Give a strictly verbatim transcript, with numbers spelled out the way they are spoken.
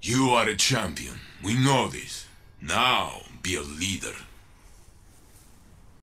You are a champion. We know this. Now, be a leader.